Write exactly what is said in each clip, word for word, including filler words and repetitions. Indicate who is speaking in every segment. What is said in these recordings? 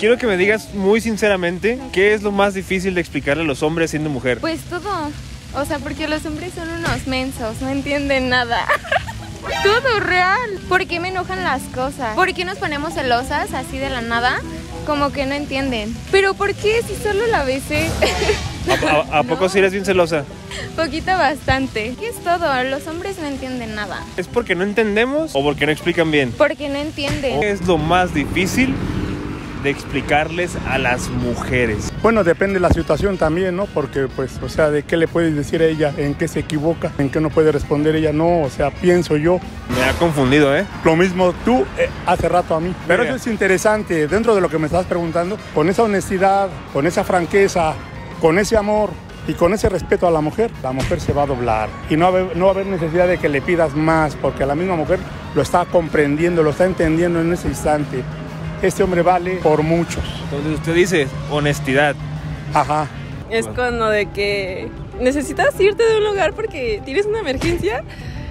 Speaker 1: quiero que me digas muy sinceramente, ¿qué es lo más difícil de explicarle a los hombres siendo mujer?
Speaker 2: Pues todo. O sea, porque los hombres son unos mensos, no entienden nada. Todo real. ¿Por qué me enojan las cosas? ¿Por qué nos ponemos celosas así de la nada? Como que no entienden. ¿Pero por qué si solo la besé?
Speaker 1: ¿A, a, a poco
Speaker 2: No.
Speaker 1: sí eres bien celosa?
Speaker 2: Poquito bastante. ¿Qué es todo? Los hombres no entienden nada.
Speaker 1: ¿Es porque no entendemos o porque no explican bien?
Speaker 2: Porque no entienden.
Speaker 1: ¿Qué es lo más difícil de explicarles a las mujeres?
Speaker 3: Bueno, depende de la situación también, ¿no? Porque, pues, o sea, ¿de qué le puedes decir a ella? ¿En qué se equivoca? ¿En qué no puede responder ella? No, o sea, pienso yo.
Speaker 1: Me ha confundido, ¿eh?
Speaker 3: Lo mismo tú eh, hace rato a mí. Pero
Speaker 1: Mira.
Speaker 3: eso es interesante, dentro de lo que me estás preguntando, con esa honestidad, con esa franqueza, con ese amor y con ese respeto a la mujer, la mujer se va a doblar. Y no va a haber, no va a haber necesidad de que le pidas más, porque la misma mujer lo está comprendiendo, lo está entendiendo en ese instante. Este hombre vale por muchos.
Speaker 1: Entonces usted dice honestidad.
Speaker 3: Ajá.
Speaker 4: Es cuando de que necesitas irte de un lugar porque tienes una emergencia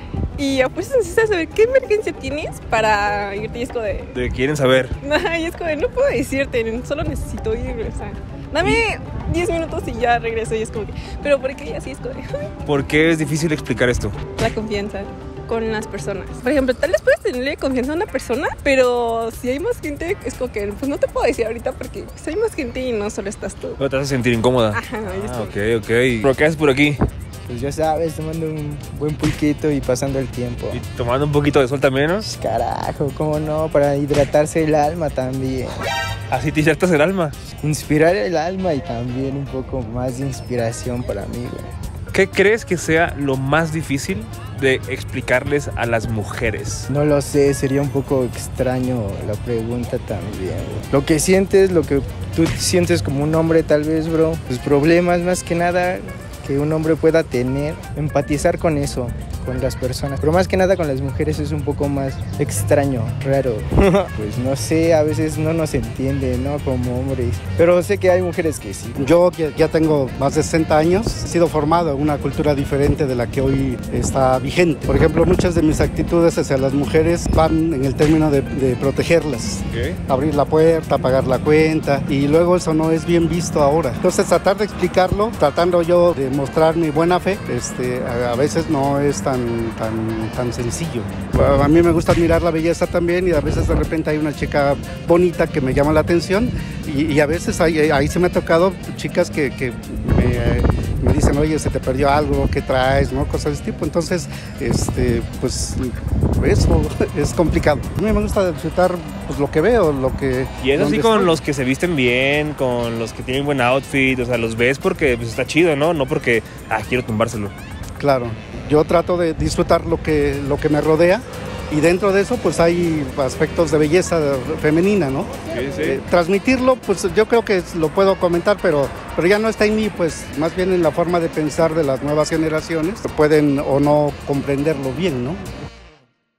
Speaker 4: y pues necesitas saber qué emergencia tienes para irte y es como de...
Speaker 1: De quieren saber.
Speaker 4: Y es como de, no puedo decirte, solo necesito ir, o sea, dame diez minutos y ya regreso y es como que... Pero ¿por qué? Y así es como de...
Speaker 1: ¿Por qué es difícil explicar esto?
Speaker 4: La confianza con las personas. Por ejemplo, tal vez puedes tenerle confianza a una persona, pero si hay más gente, es como que pues no te puedo decir ahorita porque pues, hay más gente y no solo estás tú.
Speaker 1: Pero te vas a sentir incómoda.
Speaker 4: Ajá, y es
Speaker 1: Ah,
Speaker 4: como-
Speaker 1: ok, ok. ¿Pero qué haces por aquí?
Speaker 5: Pues ya sabes, tomando un buen pulquito y pasando el tiempo.
Speaker 1: ¿Y tomando un poquito de sol también, no?
Speaker 5: Carajo, cómo no, para hidratarse el alma también.
Speaker 1: Así te hidratas el alma.
Speaker 5: Inspirar el alma y también un poco más de inspiración para mí, güey.
Speaker 1: ¿Qué crees que sea lo más difícil de explicarles a las mujeres?
Speaker 5: No lo sé, sería un poco extraño la pregunta también, güey. Lo que sientes, lo que tú sientes como un hombre tal vez, bro. Tus problemas más que nada que un hombre pueda tener, empatizar con eso, con las personas. Pero más que nada con las mujeres es un poco más extraño, raro. Pues no sé, a veces no nos entiende, ¿no? Como hombres. Pero sé que hay mujeres que sí.
Speaker 6: Yo ya, ya tengo más de sesenta años, he sido formado en una cultura diferente de la que hoy está vigente. Por ejemplo, muchas de mis actitudes hacia las mujeres van en el término de, de protegerlas.
Speaker 1: Okay.
Speaker 6: Abrir la puerta, pagar la cuenta, y luego eso no es bien visto ahora. Entonces tratar de explicarlo, tratando yo de mostrar mi buena fe, este, a, a veces no es tan, tan, tan sencillo. A, a mí me gusta admirar la belleza también y a veces de repente hay una chica bonita que me llama la atención y, y a veces ahí, ahí se me ha tocado chicas que, que me, me dicen, oye, se te perdió algo, ¿qué traes? ¿No? Cosas de ese tipo. Entonces, este, pues eso es complicado. A mí me gusta disfrutar pues, lo que veo, lo que...
Speaker 1: Y eso sí
Speaker 6: donde
Speaker 1: con
Speaker 6: estoy.
Speaker 1: los que se visten bien, con los que tienen buen outfit, o sea, los ves porque pues, está chido, ¿no? No porque, ah, quiero tumbárselo.
Speaker 6: Claro, yo trato de disfrutar lo que, lo que me rodea y dentro de eso pues hay aspectos de belleza femenina, ¿no?
Speaker 1: Sí, sí.
Speaker 6: Eh, transmitirlo, pues yo creo que lo puedo comentar, pero, pero ya no está en mí, pues más bien en la forma de pensar de las nuevas generaciones, pueden o no comprenderlo bien, ¿no?